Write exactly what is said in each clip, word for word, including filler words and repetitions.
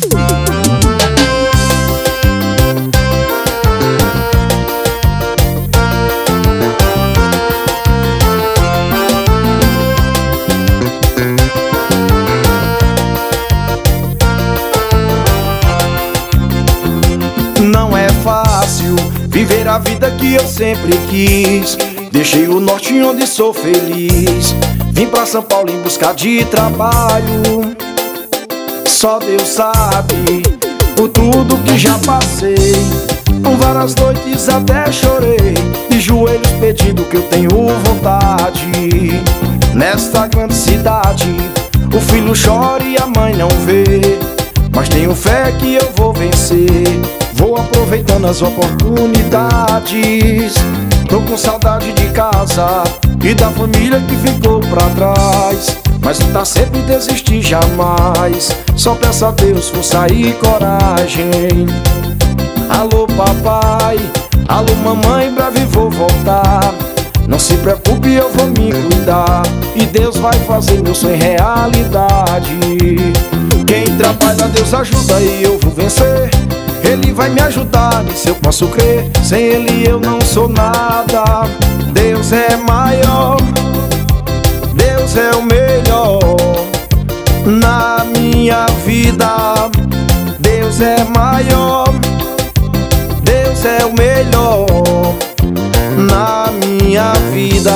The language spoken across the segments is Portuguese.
Não é fácil viver a vida que eu sempre quis. Deixei o norte onde sou feliz. Vim pra São Paulo em busca de trabalho. Só Deus sabe por tudo que já passei. Com várias noites até chorei, de joelhos pedindo que eu tenho vontade. Nesta grande cidade o filho chora e a mãe não vê, mas tenho fé que eu vou vencer. Vou aproveitando as oportunidades. Tô com saudade de casa e da família que ficou pra trás, mas não tá sempre desistir jamais. Só peço a Deus força e coragem. Alô papai, alô mamãe, breve vou voltar. Não se preocupe, eu vou me cuidar, e Deus vai fazer meu sonho realidade. Quem trabalha, Deus ajuda e eu vou vencer. Ele vai me ajudar, nisso eu posso crer. Sem Ele eu não sou nada. Deus é maior, Deus é o melhor na minha vida. Deus é maior, Deus é o melhor na minha vida.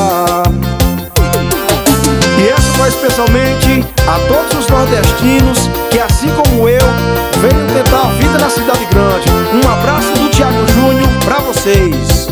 E essa vai especialmente a todos os nordestinos que, assim como eu, veio tentar a vida na cidade grande. Um abraço do Thiago Júnior pra vocês.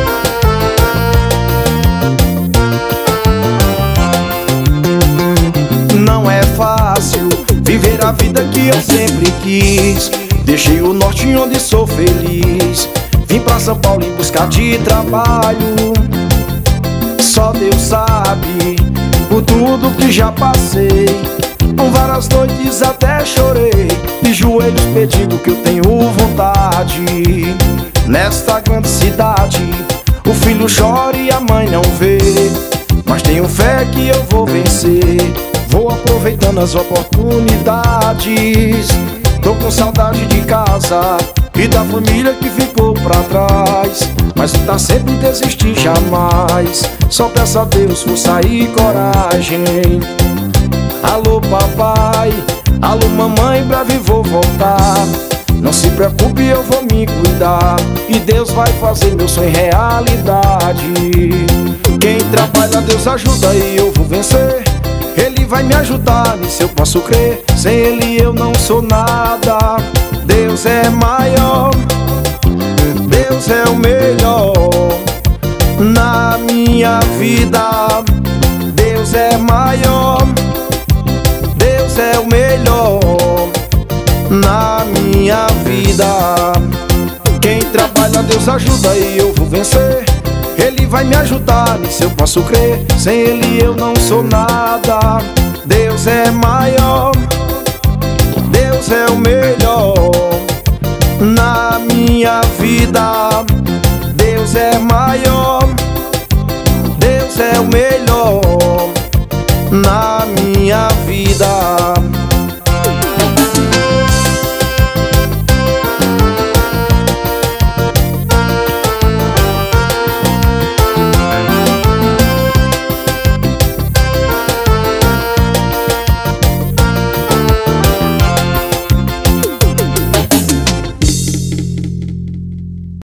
Não é fácil viver a vida que eu sempre quis. Deixei o norte onde sou feliz. Vim pra São Paulo em busca de trabalho. Só Deus sabe por tudo que já passei. Com várias noites até chorei, de joelhos pedindo que eu tenho vontade. Nesta grande cidade o filho chora e a mãe não vê, mas tenho fé que eu vou vencer. Vou aproveitando as oportunidades. Tô com saudade de casa e da família que ficou pra trás, mas não tá sempre desistir jamais. Só peço a Deus força e coragem. Alô papai, alô mamãe, breve vou voltar. Não se preocupe, eu vou me cuidar, e Deus vai fazer meu sonho realidade. Quem trabalha, Deus ajuda e eu vou vencer. Ele vai me ajudar, nisso eu posso crer. Sem Ele eu não sou nada. Deus é maior, Deus é o melhor na minha vida. Deus é maior, Deus é o melhor na minha vida. Quem trabalha, Deus ajuda e eu vou vencer. Ele vai me ajudar, nisso eu posso crer. Sem Ele eu não sou nada. Deus é maior,